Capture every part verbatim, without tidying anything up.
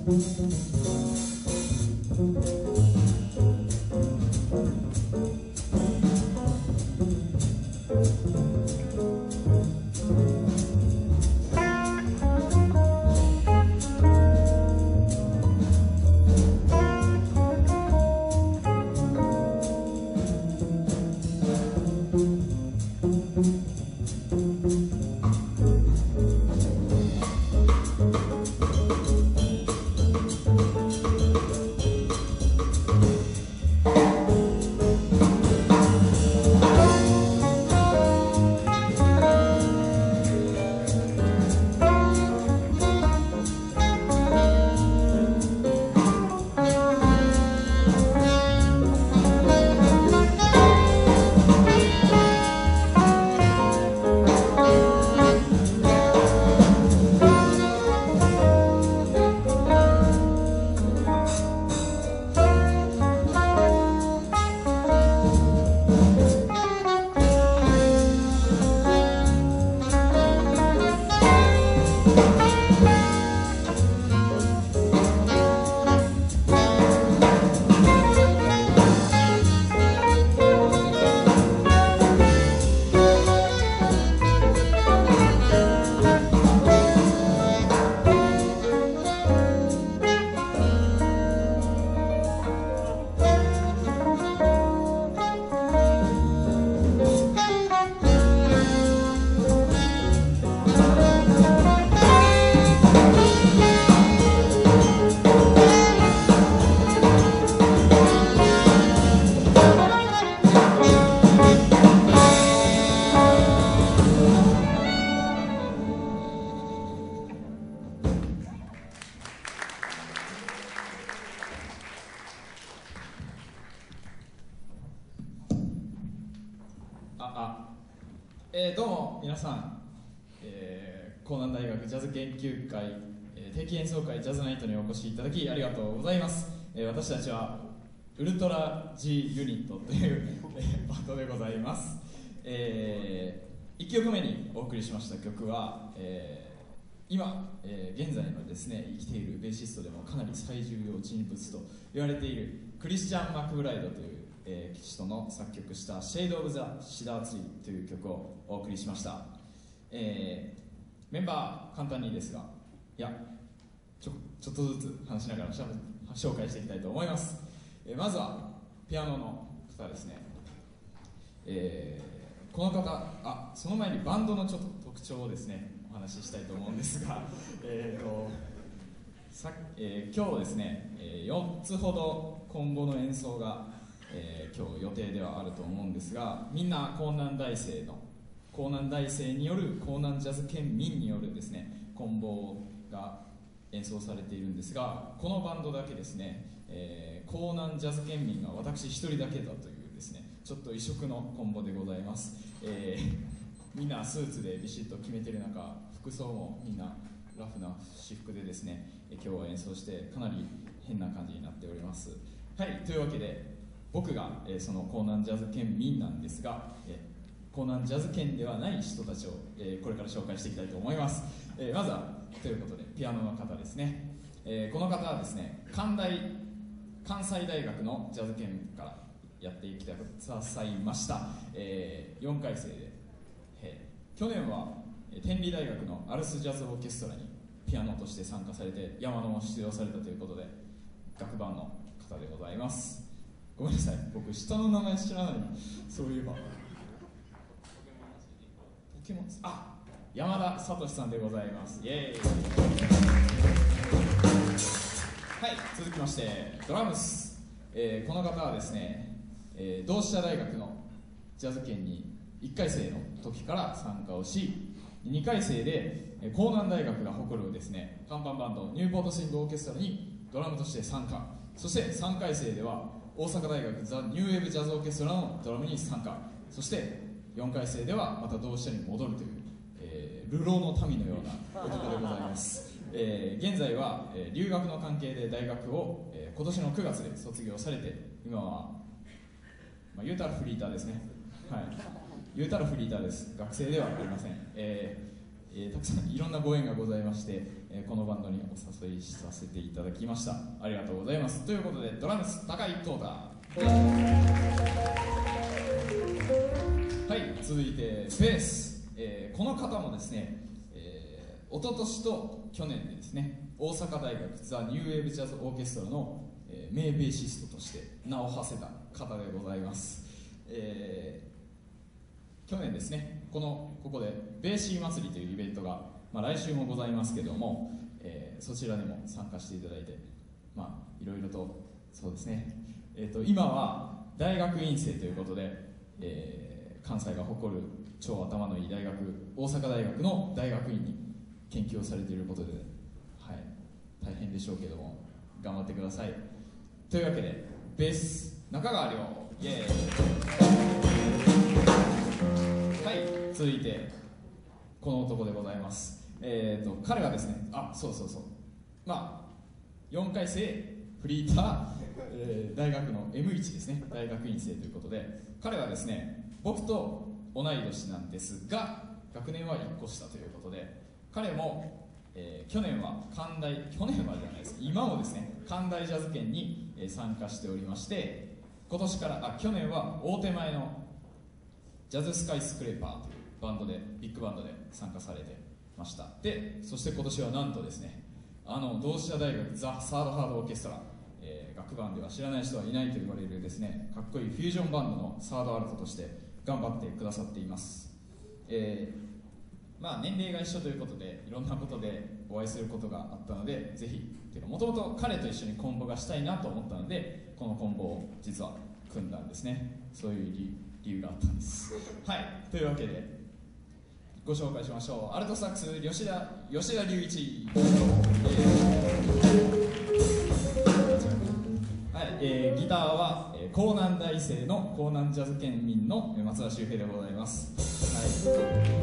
えー、どうも皆さん、えー、江南大学ジャズ研究会、えー、定期演奏会ジャズナイトにお越しいただきありがとうございます。えー、私たちはウルトラ G ユニットという、えー、バンドでございます。えー、いっきょくめにお送りしました曲は、えー、今、えー、現在のですね生きているベーシストでもかなり最重要人物と言われているクリスチャン・マクブライドというえー、人の作曲した「シェイド・オブ・ザ・シダーツリー」という曲をお送りしました。えー、メンバー簡単にですが、いやちょ、ちょっとずつ話しながら紹介していきたいと思います。えー、まずはピアノの方ですね。えー、この方、あ、その前にバンドのちょっと特徴をですねお話ししたいと思うんですがえーとさ、えー、今日ですね、えー、よっつほど今後の演奏がえー、今日予定ではあると思うんですが、みんな江南大生の江南大生による江南ジャズ県民によるですねコンボが演奏されているんですが、このバンドだけですね、えー、江南ジャズ県民が私一人だけだというですねちょっと異色のコンボでございます。えー、みんなスーツでビシッと決めている中、服装もみんなラフな私服でですね今日は演奏してかなり変な感じになっております。はい、というわけで僕が、えー、その江南ジャズ県民なんですが、えー、江南ジャズ県ではない人たちを、えー、これから紹介していきたいと思います。えー、まずはということでピアノの方ですね。えー、この方はですね関大関西大学のジャズ県からやってきてくださいました。えー、よんかい生で、えー、去年は天理大学のアルスジャズオーケストラにピアノとして参加されて山野も出場されたということで楽団の方でございます。ごめんなさい、僕下の名前知らないの。そういえばポケモン、あ、山田聡さんでございます。イエーイ。はい、続きましてドラムス、えー、この方はですね、えー、同志社大学のジャズ研にいっかい生の時から参加をし、にかい生で江南大学が誇るですね看板バンドニューポートスイングオーケストラにドラムとして参加、そしてさんかい生では大阪大学ザ・ニューウェーブジャズオーケストラのドラムに参加、そしてよんかい生ではまた同志社に戻るという、えー、流浪の民のような男でございます。えー、現在は、えー、留学の関係で大学を、えー、今年のくがつで卒業されて、今は、まあ、言うたらフリーターですね。はい、言うたらフリーターです。学生ではありません。えー、 えー、たくさんいろんなご縁がございまして、えー、このバンドにお誘いさせていただきました。ありがとうございます。ということで、ドラムス高井東太。はい、続いてベース、えー、この方もですね、えー、一昨年と去年でですね、大阪大学ザ・ニューウェーブジャズオーケストラの、えー、名ベーシストとして名を馳せた方でございます。えー、去年ですね、このここでベーシー祭りというイベントが、まあ、来週もございますけども、えー、そちらにも参加していただいて、まあいろいろとそうですね、えー、と今は大学院生ということで、えー関西が誇る超頭のいい大学、大阪大学の大学院に研究をされていることで、はい、大変でしょうけども頑張ってください。というわけでベース中川亮、イエーイ。はい、続いてこの男でございます。えーと彼はですね、あ、そうそうそう、まあよんかい生フリーター、えー、大学の エムワン ですね、大学院生ということで、彼はですね僕と同い年なんですが学年はいっこ下ということで、彼も、えー、去年は関大去年はじゃないです今もですね関大ジャズ研に、えー、参加しておりまして、今年からあ去年は大手前のジャズスカイスクレーパーというバンドでビッグバンドで参加されてました。でそして今年はなんとですね、あの同志社大学ザ・サードハードオーケストラ、えー、楽団では知らない人はいないと言われるですねかっこいいフュージョンバンドのサードアルトとして頑張ってくださっています。えー、まあ年齢が一緒ということでいろんなことでお会いすることがあったので、ぜひもともと彼と一緒にコンボがしたいなと思ったのでこのコンボを実は組んだんですね。そういう理由があったんです。はい、というわけでご紹介しましょう。アルトサックス吉田吉田隆一、えーはいえー、ギターは、えー、江南大生の江南ジャズ県民の松田修平でございます。はい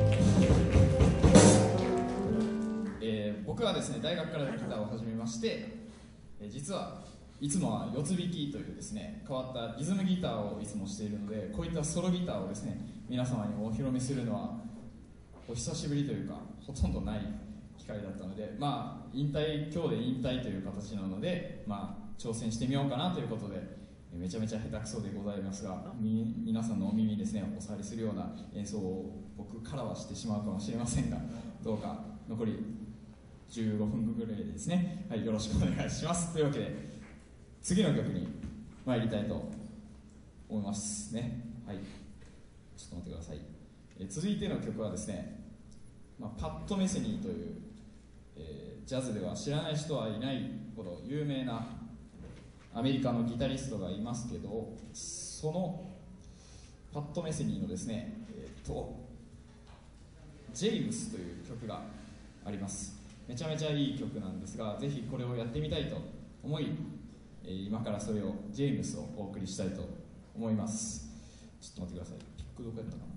えー、僕はですね大学からギターを始めまして、えー、実はいつもは四つ弾きというですね変わったリズムギターをいつもしているので、こういったソロギターをですね皆様にお披露目するのはお久しぶりというかほとんどない機会だったので、まあ引退今日で引退という形なので、まあ挑戦してみようかなということで、めちゃめちゃ下手くそでございますが、み皆さんのお耳にですねお触りするような演奏を僕からはしてしまうかもしれませんが、どうか残りじゅうごふんぐらいでですね、はい、よろしくお願いします。というわけで次の曲に参りたいと思いますね。はい、ちょっと待ってください。え続いての曲はですね、まあ、パット・メセニーという、えー、ジャズでは知らない人はいないほど有名なアメリカのギタリストがいますけど、そのパット・メセニーのですね、えー、とジェイムスという曲があります。めちゃめちゃいい曲なんですが、ぜひこれをやってみたいと思い、えー、今からそれをジェイムスをお送りしたいと思います。ちょっと待ってください。ピックどこやったかな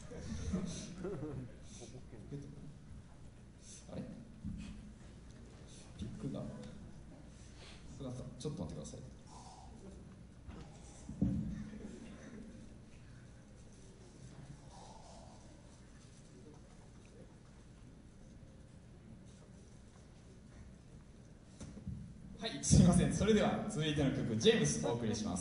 あれピックがちょっと待ってください。はい、すみません。それでは続いての曲、ジェームスお送りします。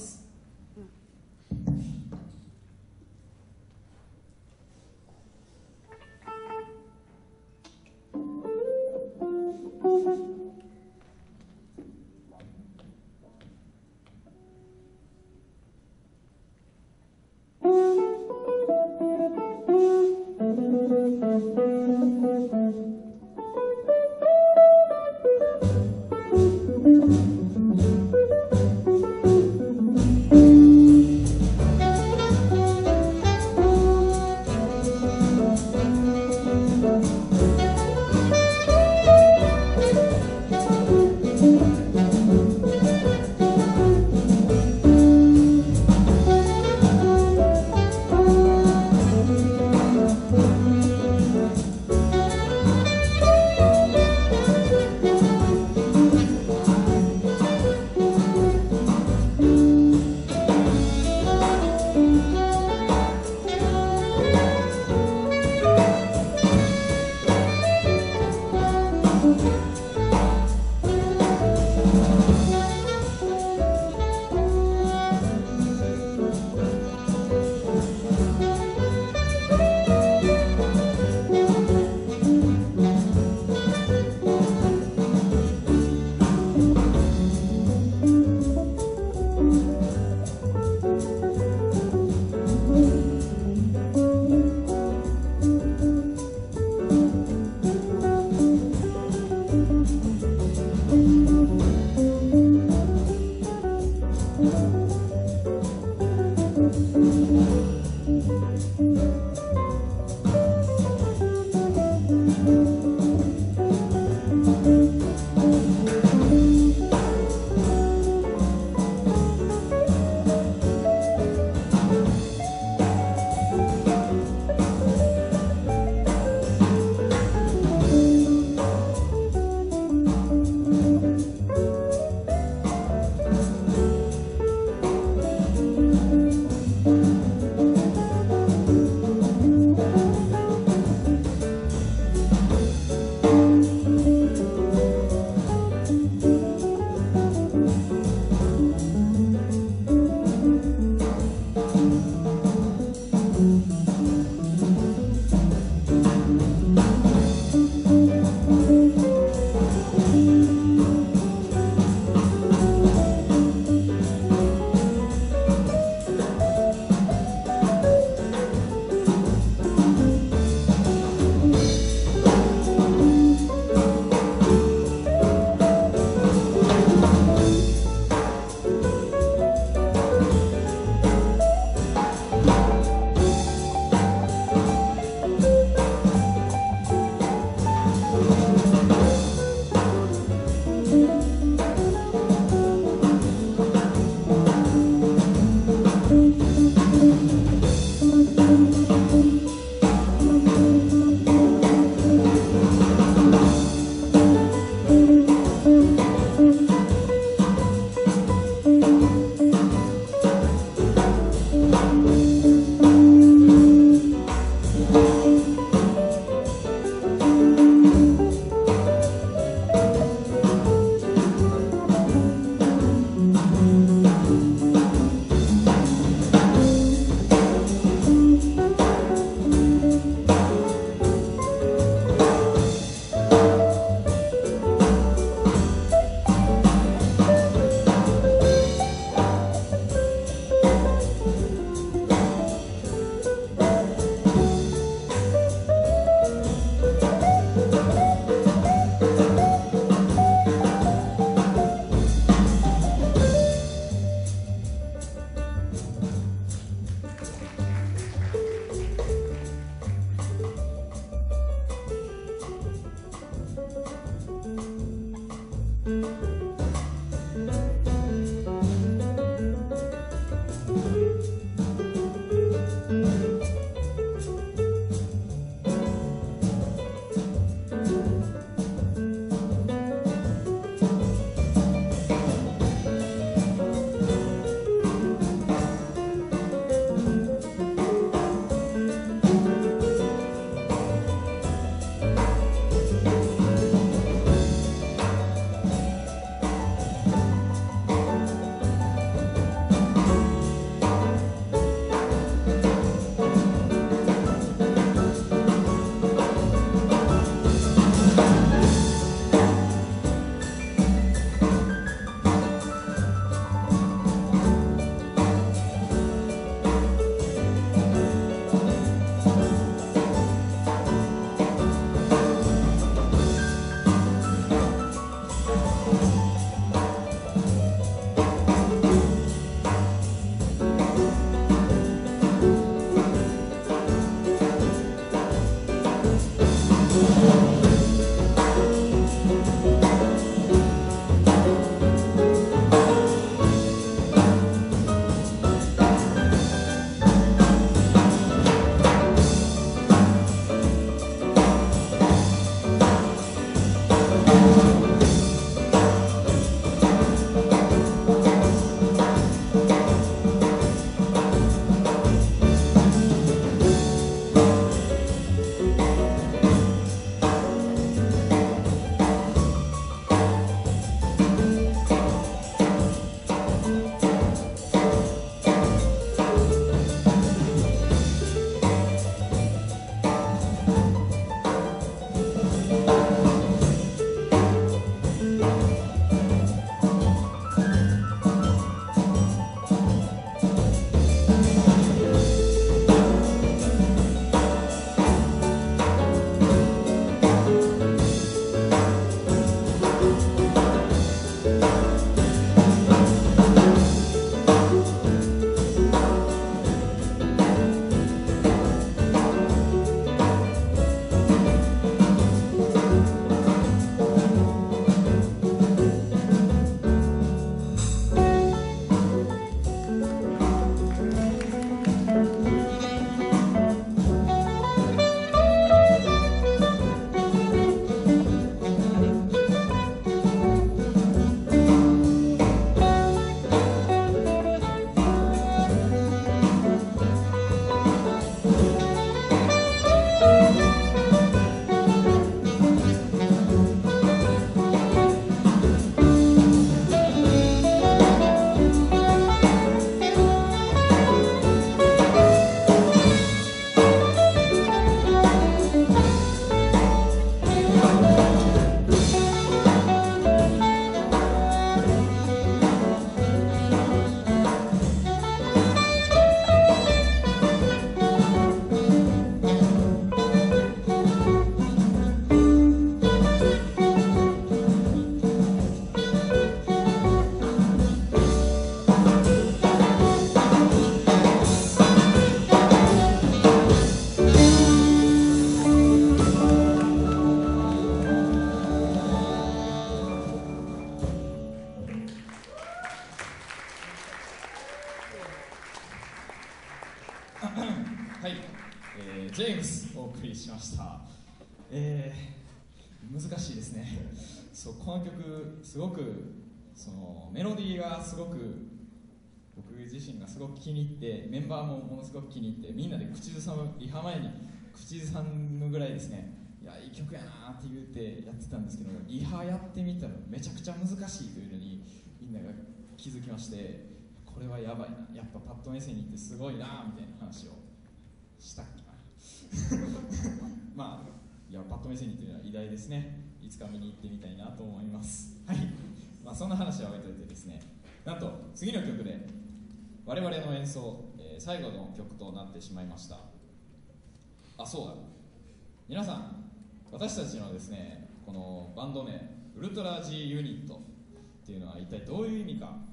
ー、ジェームスお送りしました。えー、難しいですね。そう、この曲すごくそのメロディーがすごく僕自身がすごく気に入って、メンバーもものすごく気に入って、みんなで口ずさむ、リハ前に口ずさむぐらいですね、いやいい曲やなって言ってやってたんですけど、リハやってみたらめちゃくちゃ難しいというのにみんなが気づきまして、これはやばいな、やっぱパッドメセニってすごいなみたいな話をしたっけなまあいやパッドメセニというのは偉大ですね。いつか見に行ってみたいなと思います。はい、まあ、そんな話は置いといてですね、なんと次の曲で我々の演奏、えー、最後の曲となってしまいました。あ、そうだ、皆さん、私たちのですねこのバンド名ウルトラ G ユニットっていうのは一体どういう意味か、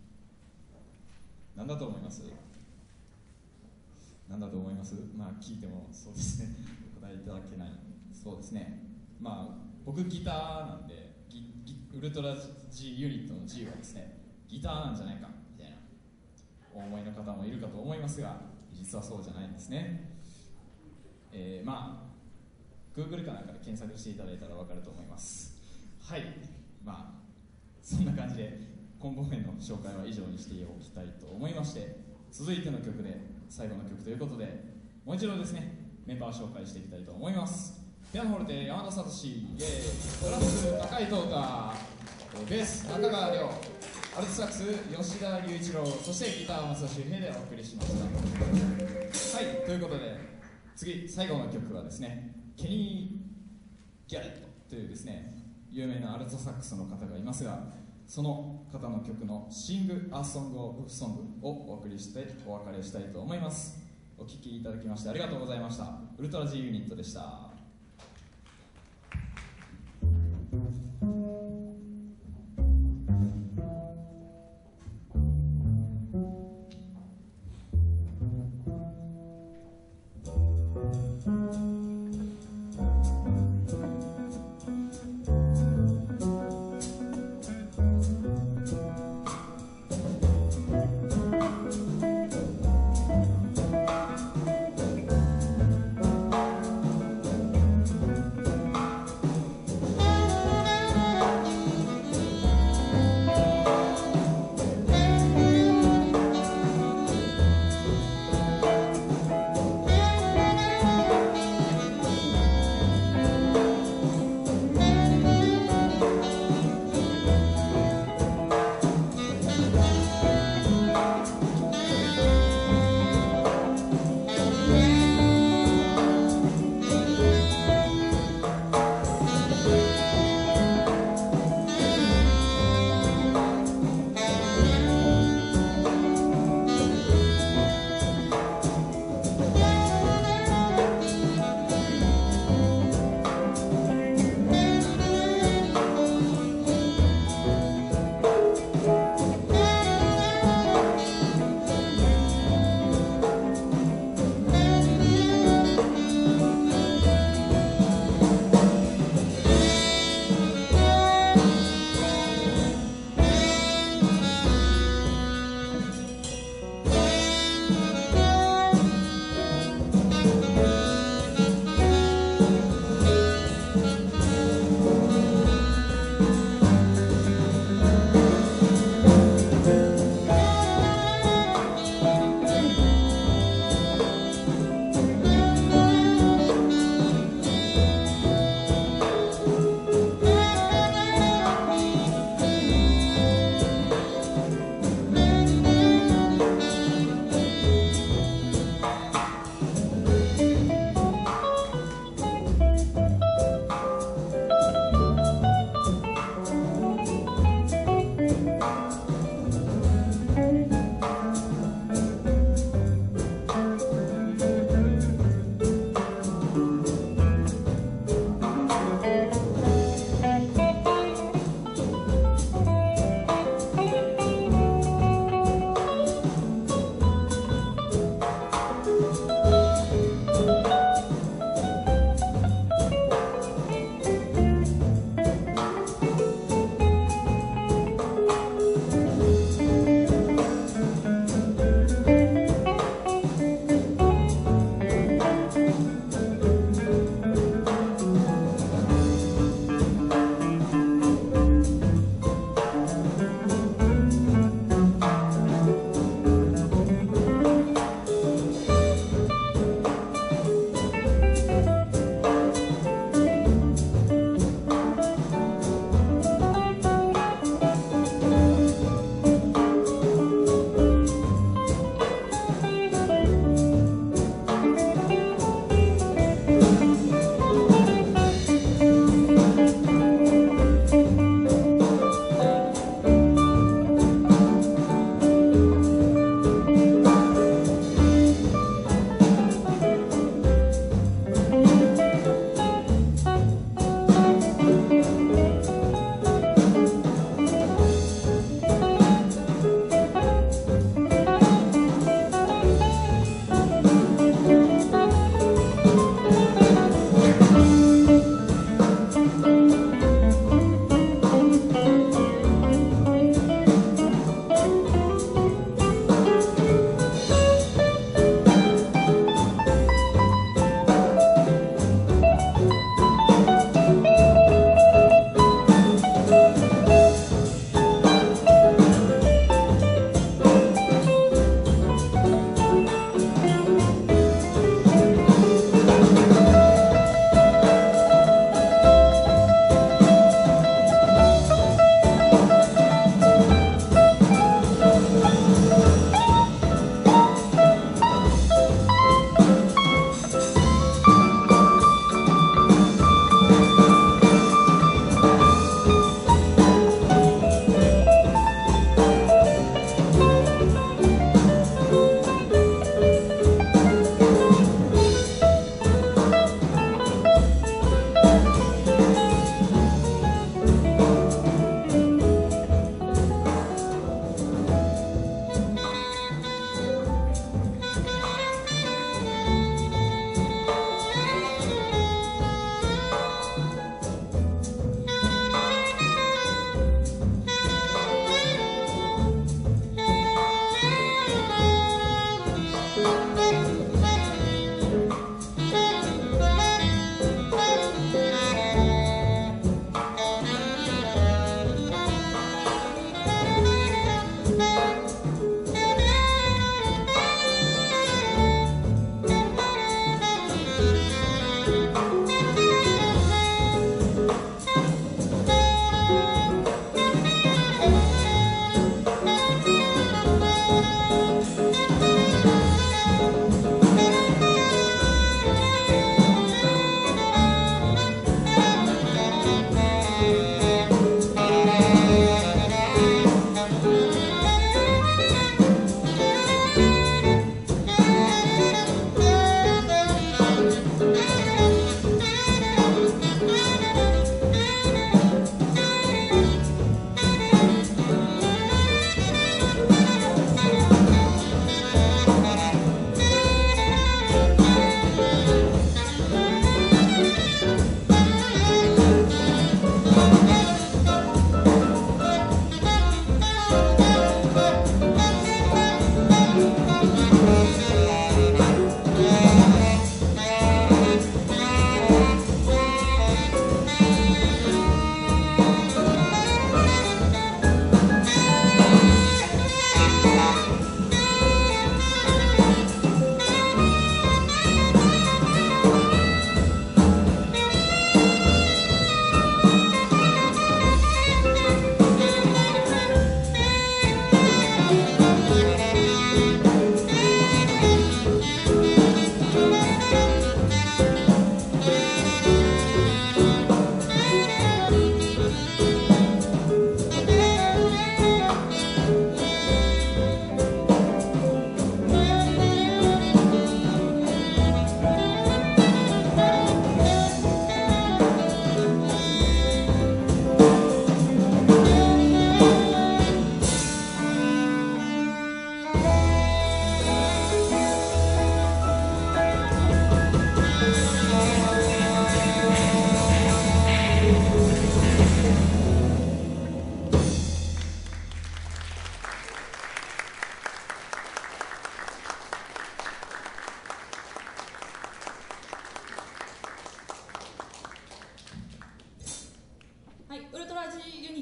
何だと思います？何だと思います？まあ聞いてもそうですねお答えいただけない。そうですね、まあ僕ギターなんで、ギギウルトラ G ユニットの G はですねギターなんじゃないかみたいなお思いの方もいるかと思いますが、実はそうじゃないんですね。えー、まあ Google かなんかで検索していただいたら分かると思います。はい、まあそんな感じで今後編の紹介は以上にしておきたいと思いまして、続いての曲で最後の曲ということで、もう一度ですねメンバーを紹介していきたいと思います。ピアノホルテ山田聡、イエーイ。ドラムス高井東太、ベース中川亮、アルトサックス吉田隆一郎、そしてギター松田修平でお送りしました。はい、ということで次最後の曲はですねケニー・ギャレットというですね有名なアルトサックスの方がいますが、その方の曲のシング・ア・ソング・オブ・ソングをお送りしてお別れしたいと思います。お聴きいただきましてありがとうございました。ウルトラ G ユニットでした。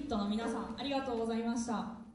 ットの皆さんありがとうございました。